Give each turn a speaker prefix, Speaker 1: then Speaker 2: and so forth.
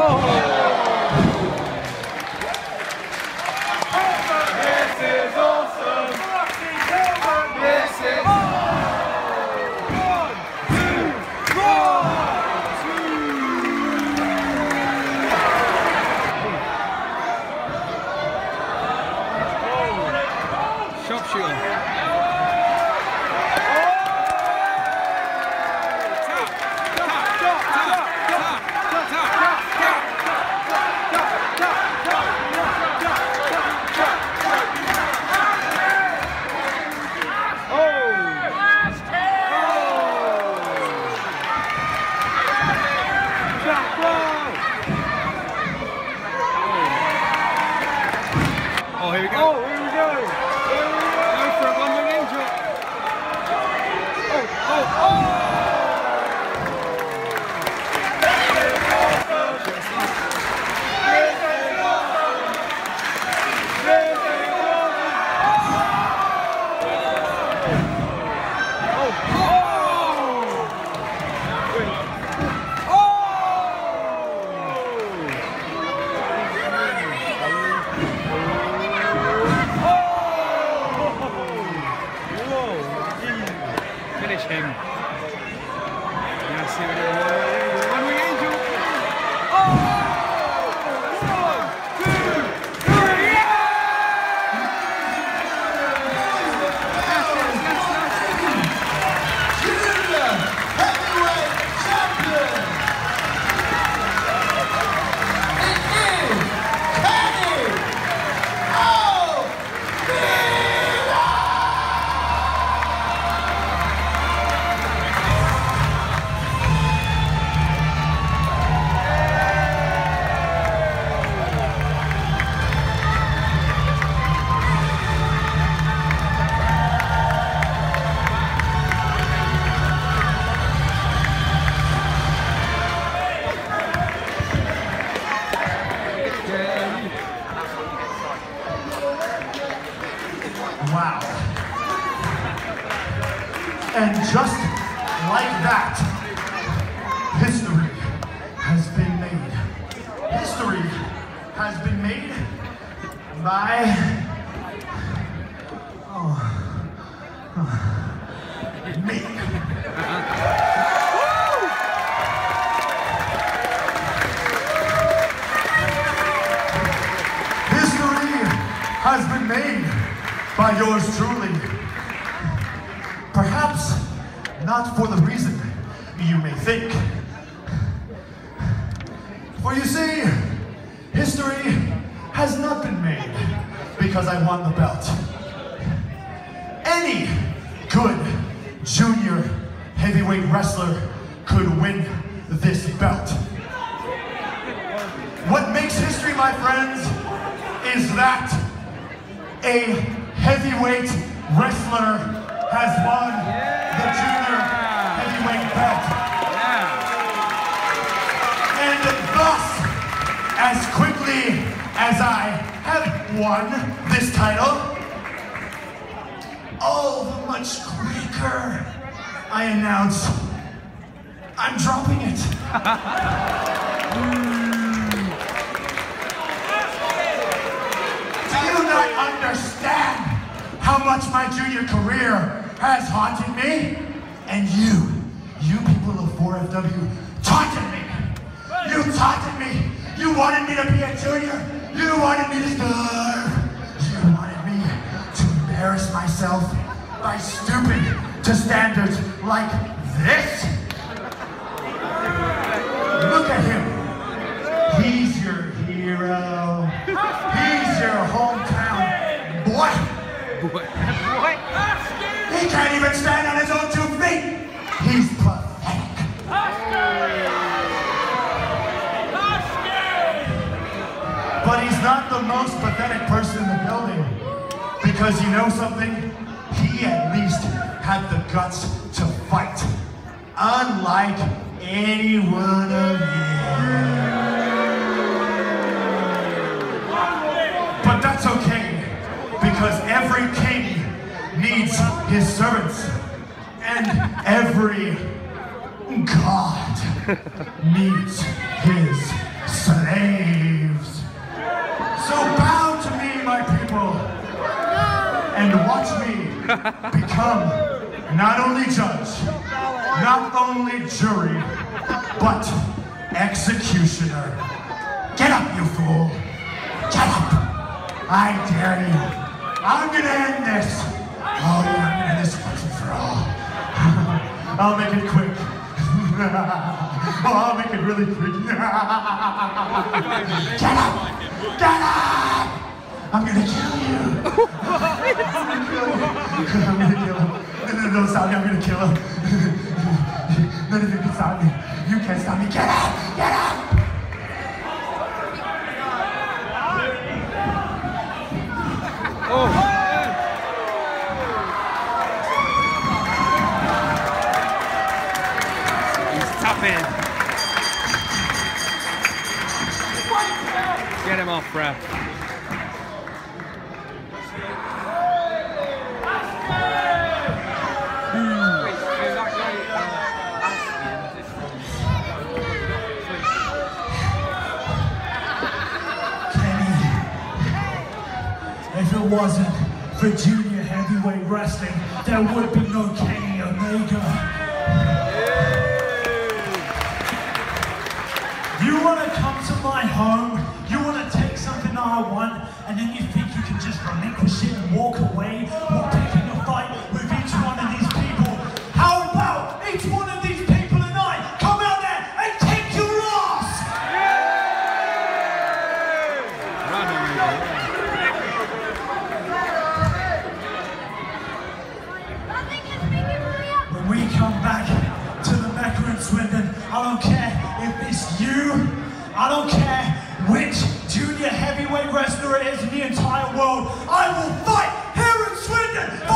Speaker 1: Oh, here we go. Oh, here we go. Go for a one-wing angel. Oh. Finish him. Now see what it is. One-wing angel. Oh! 1, 2, 3, yeah!
Speaker 2: Junior Heavyweight Champion. It is Kenny Omega. Wow. And just like that, history has been made. History has been made by me. History has been made by yours truly. Perhaps not for the reason you may think. For you see, history has not been made because I won the belt. Any good junior heavyweight wrestler could win this belt. What makes history, my friends, is that a heavyweight wrestler has won the junior heavyweight belt. And thus, as quickly as I have won this title, all the much quicker I announce I'm dropping it. Do you not understand how much my junior career has haunted me? And you people of 4FW, taunted me. You taunted me. You wanted me to be a junior. You wanted me to starve. You wanted me to embarrass myself by stooping to standards like this. Look at him. He's your hero. He's your hometown boy. He can't even stand on his own 2 feet. He's pathetic. But he's not the most pathetic person in the building. Because you know something? He at least had the guts to fight. Unlike any one of you. But that's okay. Because every king needs his servants. And every god needs his slaves. So bow to me, my people, and watch me become not only judge, not only jury, but executioner. Get up, you fool. Get up. I dare you. I'm gonna end this. Oh yeah, I'm gonna end this once and for all. I'll make it quick. Oh, I'll make it really quick. Get up! Get up! I'm gonna kill you. I'm gonna kill him. No, stop me. I'm gonna kill him. None of you can stop me. You can't stop me. Get up! Get up!
Speaker 1: Oh. Get him off, bruh.
Speaker 2: Kenny, if it wasn't for junior heavyweight wrestling, there would be no Kenny Omega. You want to come to my home, you want to take something that I want, and then you think you can just relinquish it and walk away while picking a fight with each one of these people. How about each one of these people and I come out there and kick your ass? When we come back to the Mecca in Swindon, I don't care if it's you, I don't care which junior heavyweight wrestler it is in the entire world, I will fight here in Swindon